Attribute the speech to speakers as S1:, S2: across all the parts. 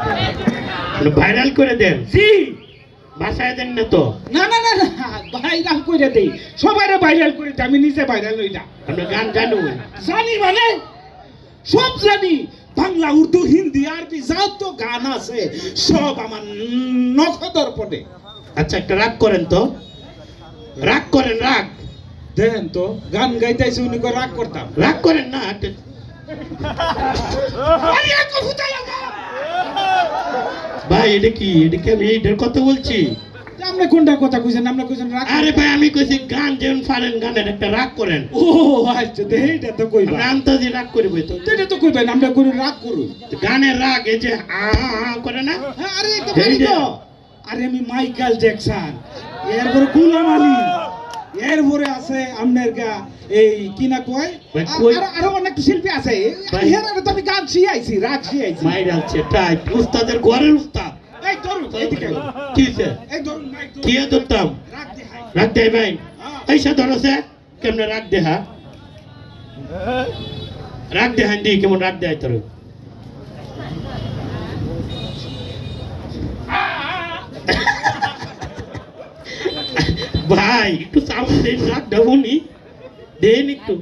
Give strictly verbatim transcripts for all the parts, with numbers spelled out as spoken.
S1: Viral করে দেন।
S2: জি
S1: বাসায় দেন না তো?
S2: না না না ভাইরাল করে দেই, সবাইরে ভাইরাল করে দেই, আমি নিজে ভাইরাল হই না।
S1: আপনি গান জানুন?
S2: জানি মানে সব জানি, বাংলা উর্দু হিন্দি আরবি যত গান আছে সব আমার নখদর পড়ে।
S1: আচ্ছা একটা রাগ করেন তো, রাগ করেন, রাগ
S2: দেন তো, গান গাইতেছি উনি করে রাগ করতাম।
S1: রাগ করেন না একটা। ভাই এটা কি, এটা কি আমি এটার কথা বলছি?
S2: আপনি কোনটা কথা কইছেন? আপনি কইছেন রাগ?
S1: আরে ভাই আমি কইছি গান যেমন পারেন গানের একটা রাগ করেন।
S2: ও আচ্ছা দেই, এটা তো কইবা
S1: আমরা আন্তাজি রাগ করব তো।
S2: এটা তো কইবেন, আমরা করে রাগ করুন।
S1: গানের রাগ এই যে আ আ করে না?
S2: আরে এটা পারি তো। আরে আমি মাইকেল জ্যাকসন, এরপরে গুলাম আলী, এরপরে আছে আপনার গা এই কি না কয়, আর আরো অনেক শিল্পী আছে। এর তো আমি গান শিখাইছি, রাগ শিখাইছি।
S1: মাইর আছে টাইপ উস্তাদের ঘরের উস্তাদ।
S2: এই ধরুন এইদিকে,
S1: কি সে
S2: এই ধরুন মাইক ধরুন।
S1: কি ধরতাম?
S2: রাগ দেখাই,
S1: রাগ দেয় ভাই। এই সে ধরছে কেমনে রাগ দেহা, রাগ দেহান দি কেমন রাগ দেয় তোর? ভাই একটু সাউন্ড দেন, রাগ দেবনি দেন একটু।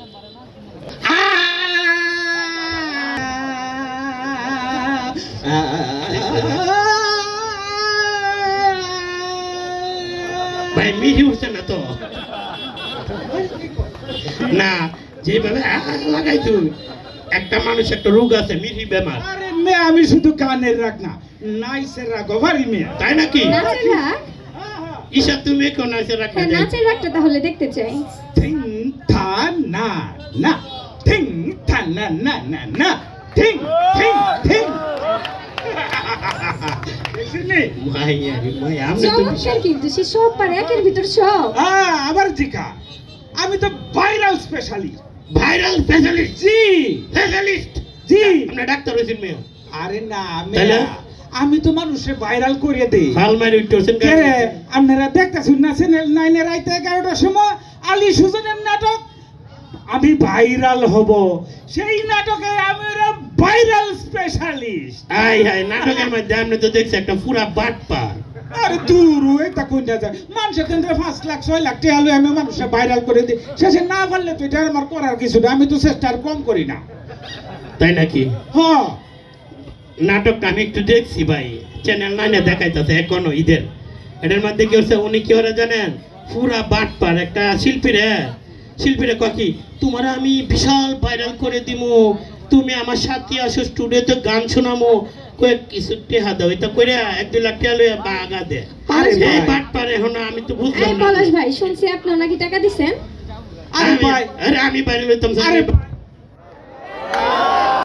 S1: ভাই মিহি উঠছে না তো? না যেভাবে লাগাই তুই, একটা মানুষ একটা রোগ আছে মিহি বেমার।
S2: আরে মেয়ে আমি শুধু গানের রাগ না, নাইসের রাগ ভারি মেয়ে।
S1: তাই নাকি?
S3: নাচের রাগ?
S1: ঈশা তুমি কেউ নাচের রাগ?
S3: হ্যাঁ নাচের রাগটা তাহলে দেখতে চাই।
S2: থিং থা না না, থিং থা না না না না, থিং থিং থিং। দেখছিনি?
S1: মাইয়া রে মাইয়া, আমি তো
S3: চমৎকার কিন্তু, সে সব পারে, একের ভিতর সব।
S2: হ্যাঁ আবার জিকা, আমি তো ভাইরাল স্পেশালিস্ট।
S1: Viral specialist?
S2: জি
S1: স্পেশালিস্ট
S2: জি।
S1: আপনি ডাক্তার হইছেন মেয়ে?
S2: আরে না
S1: তাহলে?
S2: মেয়া, আমি তো মানুষে ভাইরাল করে দেই।
S1: ফাল মারি উঠছেন
S2: কে রে, আপনারা দেখতেছেন না চ্যানেল নাইনের রাইতে এগারোটার সময় আলী সুজনের নাটক, আমি ভাইরাল হব, সেই নাটকে আমি ভাইরাল স্পেশালিস্ট।
S1: আই হাই নাটকের মধ্যে আপনি তো দেখছি একটা পুরা বাট পার।
S2: আরে দূর এটা কোনটা যায়, মানুষের কেন্দ্রে পাঁচ লাখ ছয় লাখ টাকা হলে আমি মানুষের ভাইরাল করে দিই, শেষে না পারলে তো এটা আমার করার কিছু না, আমি তো চেষ্টা আর কম করি না।
S1: তাই নাকি?
S2: হ্যাঁ
S1: নাটকটা আমি একটু দেখছি ভাই, চ্যানেল নাইনে দেখাইতেছে এখনো ঈদের। এটার মধ্যে কি হচ্ছে, উনি কি ওরা জানেন, পুরা বাট পার একটা শিল্পীরে, শিল্পীরে কি তোমার আমি বিশাল ভাইরাল করে দিমু, তুমি আমার সাথে আসো স্টুডিওতে গান শোনামো, কয়েক কিছু টেহা দাও, এটা করে এক দুই লাখ টাকা লইয়া বাগা দে।
S2: আরে
S1: এই
S2: ভাই,
S1: বাট পারে এখন আমি তো বুঝলাম
S3: এই
S1: না।
S3: পলাশ ভাই, শুনছি আপনি ওনাকে টাকা দিছেন?
S2: আরে ভাই,
S1: আরে আমি বাইরে লইতাম
S2: আরে